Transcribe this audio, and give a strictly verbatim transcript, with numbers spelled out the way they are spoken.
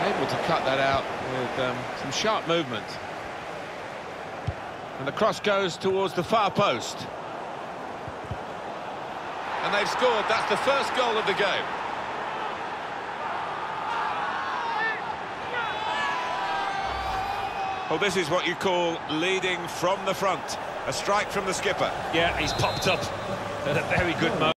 able to cut that out with um, some sharp movement. And the cross goes towards the far post. And they've scored. That's the first goal of the game. Well, this is what you call leading from the front. A strike from the skipper. Yeah, he's popped up at a very good moment.